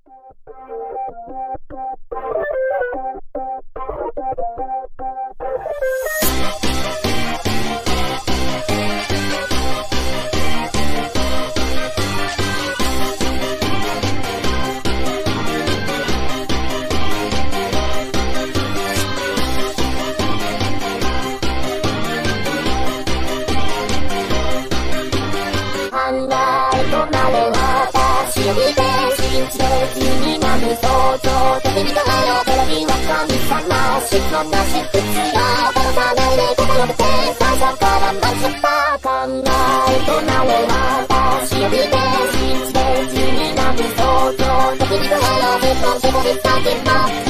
信じて君なる想像的に輝くテレビは神様しそなし必要殺さないで心で最初から間違った考えとなれ私を見て信じて君なる想像的に輝くと自己に先も